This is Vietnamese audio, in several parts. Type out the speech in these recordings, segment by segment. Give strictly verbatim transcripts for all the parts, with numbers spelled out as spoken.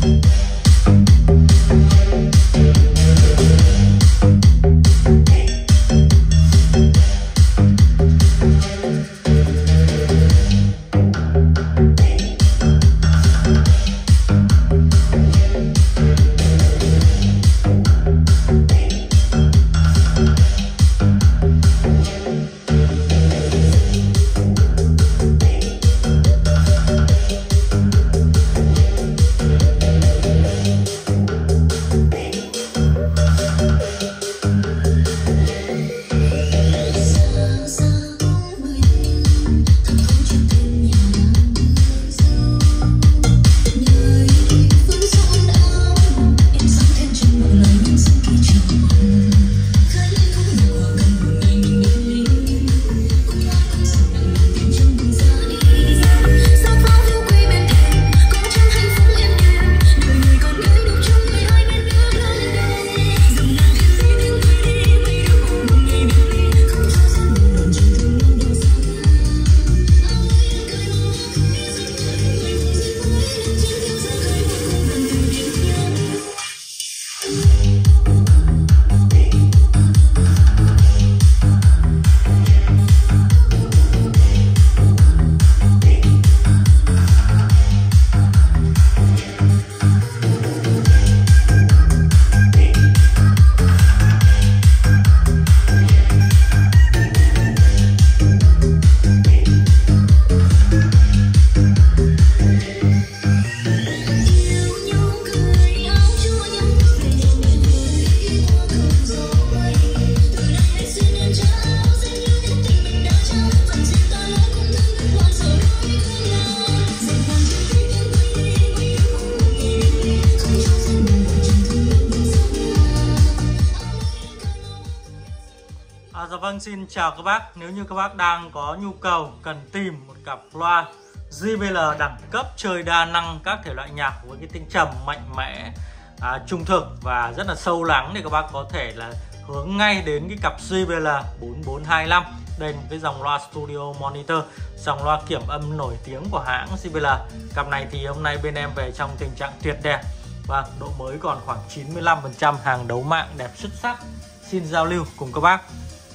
Vâng, xin chào các bác. Nếu như các bác đang có nhu cầu cần tìm một cặp loa gi bê lờ đẳng cấp chơi đa năng các thể loại nhạc với cái tiếng trầm mạnh mẽ, à, trung thực và rất là sâu lắng, thì các bác có thể là hướng ngay đến cái cặp gi bê lờ bốn bốn hai lăm. Đây là một cái dòng loa studio monitor, dòng loa kiểm âm nổi tiếng của hãng gi bê lờ. Cặp này thì hôm nay bên em về trong tình trạng tuyệt đẹp và độ mới còn khoảng chín mươi lăm phần trăm, hàng đấu mạng đẹp xuất sắc. Xin giao lưu cùng các bác.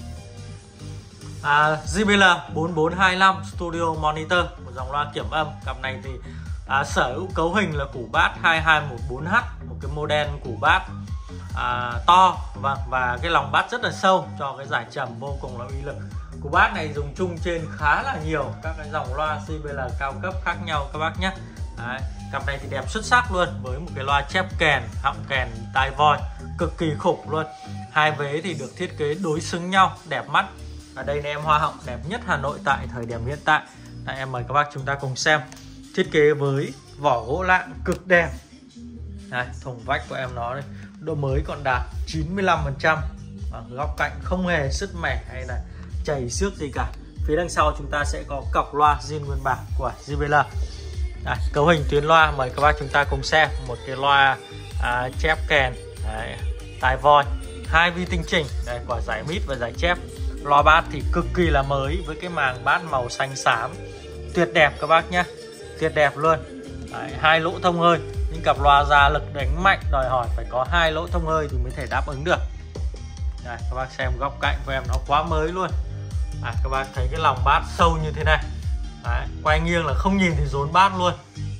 À, gi bê lờ bốn bốn hai lăm Studio Monitor, một dòng loa kiểm âm. Cặp này thì à, sở hữu cấu hình là củ bass hai hai một bốn H, một cái model củ bass à, to và, và cái lòng bass rất là sâu cho cái giải trầm vô cùng là uy lực. Củ bass này dùng chung trên khá là nhiều các cái dòng loa gi bê lờ cao cấp khác nhau các bác nhé. Đấy, cặp này thì đẹp xuất sắc luôn, với một cái loa chép kèn, họng kèn, tai voi cực kỳ khủng luôn. Hai vế thì được thiết kế đối xứng nhau, đẹp mắt. Ở đây là em hoa họng đẹp nhất Hà Nội tại thời điểm hiện tại. Đây, em mời các bác chúng ta cùng xem. Thiết kế với vỏ gỗ lạng cực đẹp. Đây, thùng vách của em nó đây, độ mới còn đạt chín mươi lăm phần trăm. Góc cạnh không hề sứt mẻ hay là chảy xước gì cả. Phía đằng sau chúng ta sẽ có cọc loa zin nguyên bản của gi bê lờ. Đây, cấu hình tuyến loa mời các bác chúng ta cùng xem. Một cái loa à, chép kèn, đấy, tai voi, hai vi tinh chỉnh, đây, quả giải mít và giải chép. Loa bass thì cực kỳ là mới với cái màng bass màu xanh xám, tuyệt đẹp các bác nhé, tuyệt đẹp luôn. Đấy, hai lỗ thông hơi, những cặp loa ra lực đánh mạnh đòi hỏi phải có hai lỗ thông hơi thì mới thể đáp ứng được. Đây, các bác xem góc cạnh của em nó quá mới luôn. À, các bác thấy cái lòng bass sâu như thế này. Đấy, quay nghiêng là không nhìn thì rốn bass luôn.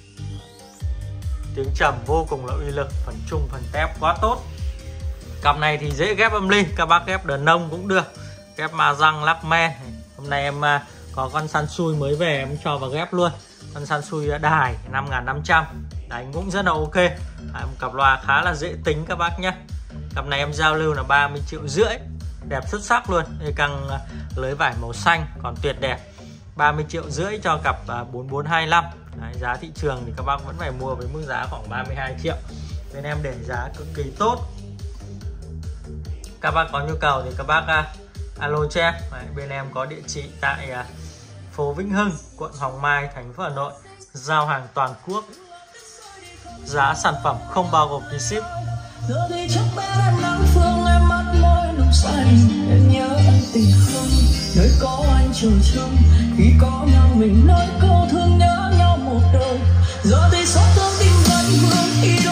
Tiếng trầm vô cùng là uy lực, phần trung phần tép quá tốt. Cặp này thì dễ ghép âm ly, các bác ghép đờn nông cũng được, ghép ma răng, lắc men. Hôm nay em có con Sansui mới về em cho vào ghép luôn. Con Sansui đài năm nghìn năm trăm, đánh cũng rất là ok. À, một cặp loa khá là dễ tính các bác nhé. Cặp này em giao lưu là ba mươi triệu rưỡi, đẹp xuất sắc luôn. Đây, căng lưới vải màu xanh còn tuyệt đẹp. Ba mươi triệu rưỡi cho cặp bốn bốn hai lăm. Đấy, giá thị trường thì các bác vẫn phải mua với mức giá khoảng ba mươi hai triệu. Bên em để giá cực kỳ tốt. Các bác có nhu cầu thì các bác uh, alo cho em. Đấy, bên em có địa chỉ tại uh, phố Vĩnh Hưng, quận Hoàng Mai, thành phố Hà Nội. Giao hàng toàn quốc. Giá sản phẩm không bao gồm phí ship. Giờ thì chắc bé em nắng phương, em mắt môi nụ say, em nhớ anh tình không, nơi có anh chờ trông, khi có nhau mình nói câu thương nhớ nhau một đời. Giờ thì xót thương tim vẫn vương khi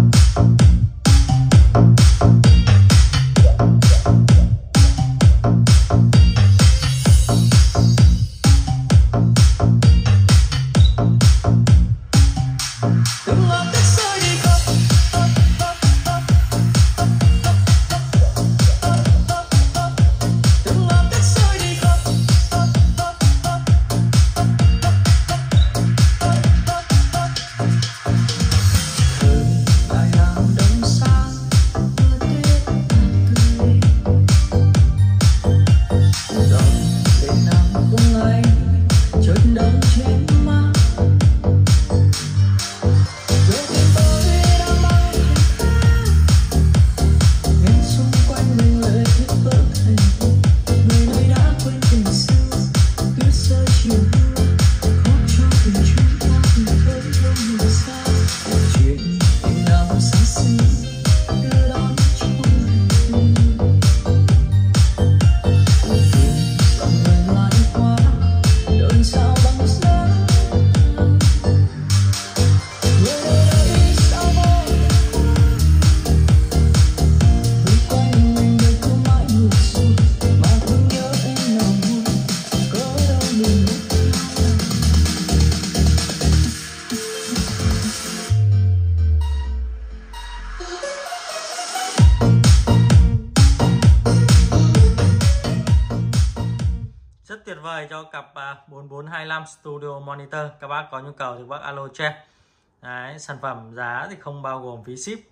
tuyệt vời cho cặp bốn bốn hai lăm Studio Monitor. Các bác có nhu cầu thì bác alo cho em. Đấy, sản phẩm giá thì không bao gồm phí ship.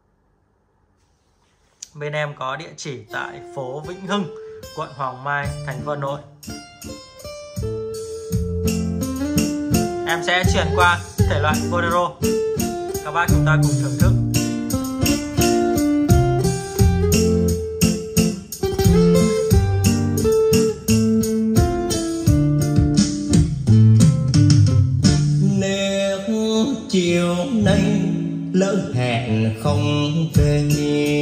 Bên em có địa chỉ tại phố Vĩnh Hưng, quận Hoàng Mai, thành phố Hà Nội. Em sẽ chuyển qua thể loại bolero. Các bác chúng ta cùng thưởng thức. Chiều nay lỡ hẹn không về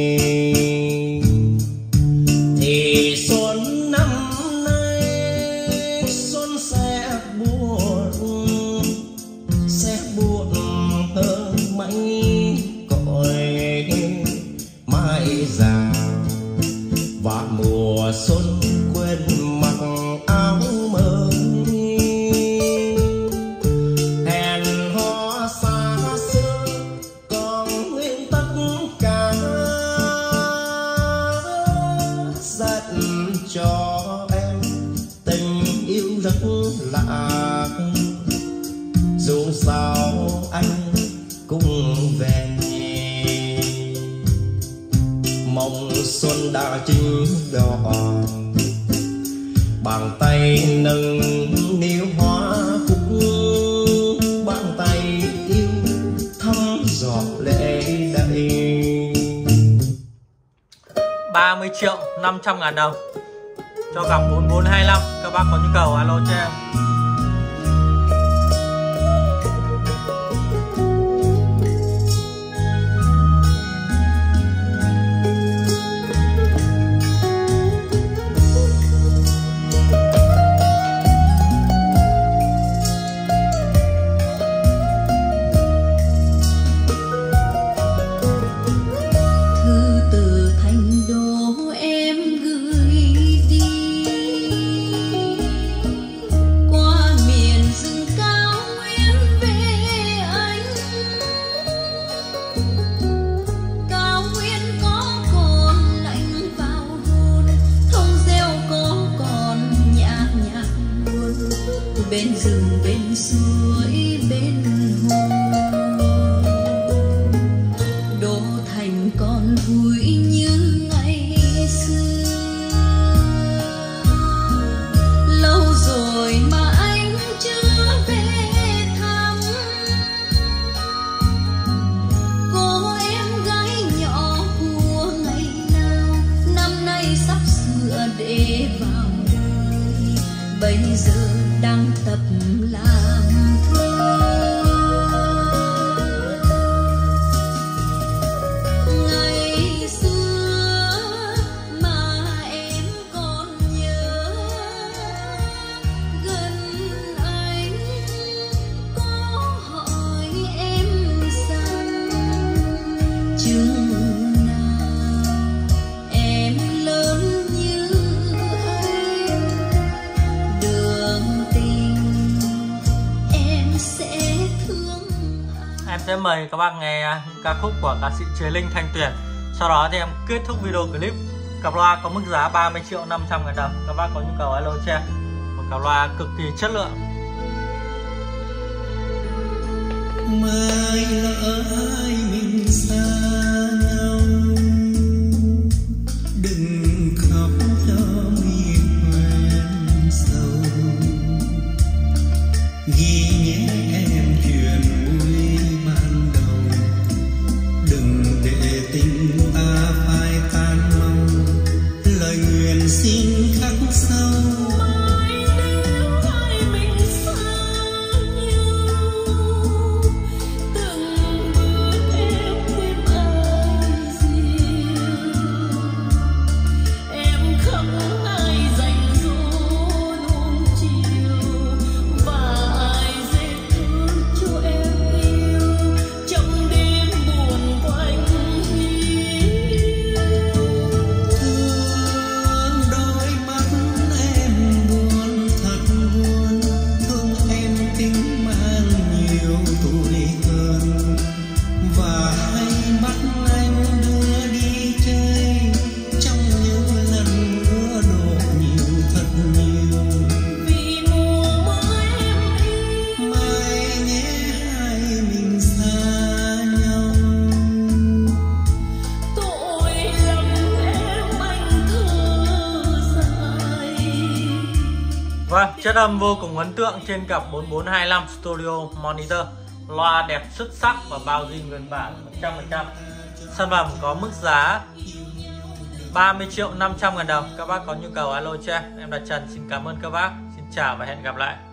thì xuân năm nay xuân sẽ buồn, sẽ buồn hơn mấy cõi mai già, và mùa xuân quên mặc áo mới. Cho em tình yêu rất lạ, dù sao anh cũng về. Mong xuân đã chín đỏ, bàn tay nâng niu hoa cúc, bàn tay yêu thăm giọt lệ đầy. Ba mươi triệu năm trăm ngàn đồng cho cặp bốn bốn hai lăm. Các bác có nhu cầu alo cho em. Bên rừng bên suối bên hồ, đô thành còn vui như ngày xưa. Lâu rồi mà anh chưa về thăm cô em gái nhỏ của ngày nào, năm nay sắp sửa để vào đời, bây giờ đang tập làm thơ. Ngày xưa chừng nào em lớn như anh, đường tình em sẽ thương anh. Em sẽ mời các bạn nghe những ca khúc của ca sĩ Chế Linh, Thanh Tuyền. Sau đó thì em kết thúc video clip. Cặp loa có mức giá ba mươi triệu năm trăm ngàn đồng. Các bác có nhu cầu alo cho em. Một cặp loa cực kỳ chất lượng. Mai lỡ hai mình xa nhau, đừng khóc cho mi hoen sầu. Ghi nhé em chuyện vui ban đầu, đừng để tình ta phai tan mau. Lời nguyện xin khắc sâu. Vâng, chất âm vô cùng ấn tượng trên cặp bốn bốn hai lăm Studio Monitor. Loa đẹp xuất sắc và bao zin nguyên bản một trăm phần trăm. Sản phẩm có mức giá ba mươi triệu năm trăm ngàn đồng. Các bác có nhu cầu alo cho em. Em là Trần, xin cảm ơn các bác. Xin chào và hẹn gặp lại.